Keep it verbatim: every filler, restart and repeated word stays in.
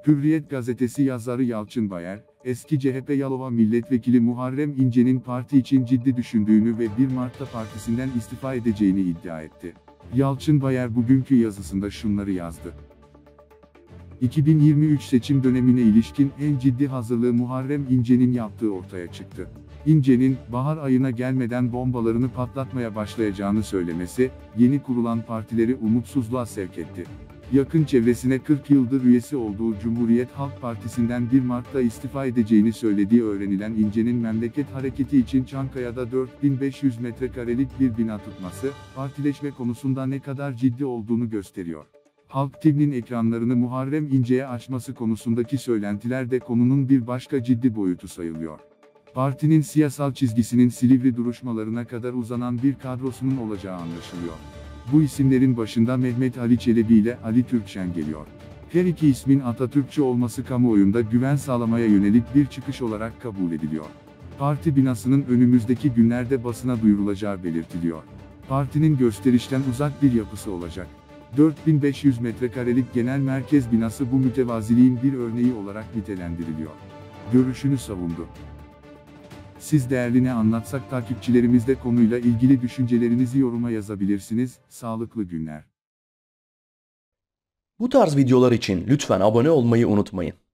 Hürriyet gazetesi yazarı Yalçın Bayer, eski C H P Yalova Milletvekili Muharrem İnce'nin parti için ciddi düşündüğünü ve bir Mart'ta partisinden istifa edeceğini iddia etti. Yalçın Bayer bugünkü yazısında şunları yazdı. iki bin yirmi üç seçim dönemine ilişkin en ciddi hazırlığı Muharrem İnce'nin yaptığı ortaya çıktı. İnce'nin, bahar ayına gelmeden bombalarını patlatmaya başlayacağını söylemesi, yeni kurulan partileri umutsuzluğa sevk etti. Yakın çevresine kırk yıldır üyesi olduğu Cumhuriyet Halk Partisi'nden bir Mart'ta istifa edeceğini söylediği öğrenilen İnce'nin Memleket Hareketi için Çankaya'da dört bin beş yüz metrekarelik bir bina tutması, partileşme konusunda ne kadar ciddi olduğunu gösteriyor. Halk T V'nin ekranlarını Muharrem İnce'ye açması konusundaki söylentiler de konunun bir başka ciddi boyutu sayılıyor. Partinin siyasal çizgisinin Silivri duruşmalarına kadar uzanan bir kadrosunun olacağı anlaşılıyor. Bu isimlerin başında Mehmet Ali Çelebi ile Ali Türkşen geliyor. Her iki ismin Atatürkçü olması kamuoyunda güven sağlamaya yönelik bir çıkış olarak kabul ediliyor. Parti binasının önümüzdeki günlerde basına duyurulacağı belirtiliyor. Partinin gösterişten uzak bir yapısı olacak. dört bin beş yüz metrekarelik genel merkez binası bu mütevaziliğin bir örneği olarak nitelendiriliyor. Görüşünü savundu. Siz değerli Ne Anlatsak takipçilerimizde konuyla ilgili düşüncelerinizi yoruma yazabilirsiniz. Sağlıklı günler. Bu tarz videolar için lütfen abone olmayı unutmayın.